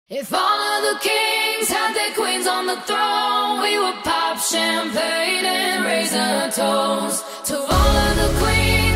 If all of the kings had their queens on the throne, we would pop champagne and raise a toast to all of the queens.